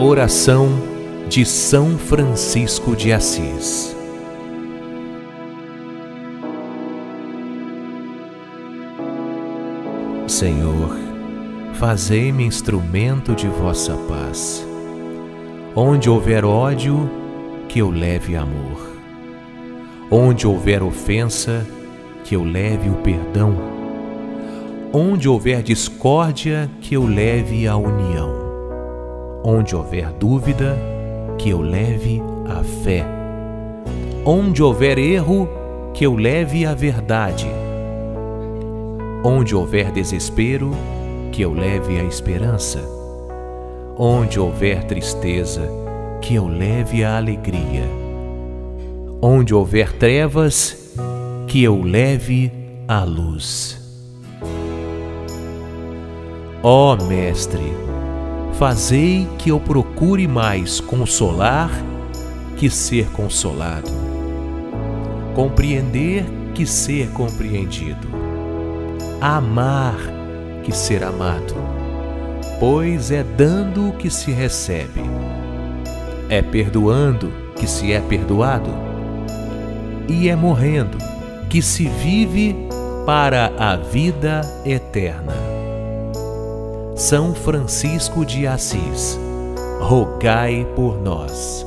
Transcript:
Oração de São Francisco de Assis. Senhor, fazei-me instrumento de vossa paz. Onde houver ódio, que eu leve amor. Onde houver ofensa, que eu leve o perdão. Onde houver discórdia, que eu leve a união. Onde houver dúvida, que eu leve a fé. Onde houver erro, que eu leve a verdade. Onde houver desespero, que eu leve a esperança. Onde houver tristeza, que eu leve a alegria. Onde houver trevas, que eu leve a luz. Ó Mestre, fazei que eu procure mais consolar que ser consolado, compreender que ser compreendido, amar que ser amado, pois é dando que se recebe, é perdoando que se é perdoado, e é morrendo que se vive para a vida eterna. São Francisco de Assis, rogai por nós.